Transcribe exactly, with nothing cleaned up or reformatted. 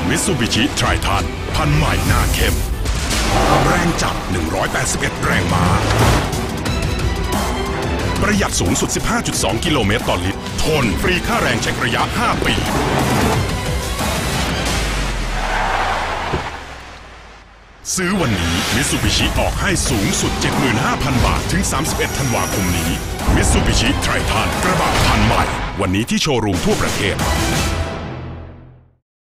มิตซูบิชิไทรทันพันใหม่หน้าเข้มแรงจับหนึ่งร้อยแปดสิบเอ็ดแรงม้าประหยัดสูงสุด สิบห้าจุดสอง กิโลเมตรต่อลิตรทนฟรีค่าแรงเช็คระยะห้าปีซื้อวันนี้มิตซูบิชิออกให้สูงสุด เจ็ดหมื่นห้าพัน บาทถึงสามสิบเอ็ดธันวาคมนี้มิตซูบิชิไทรทันกระบะพันใหม่วันนี้ที่โชว์รูมทั่วประเทศ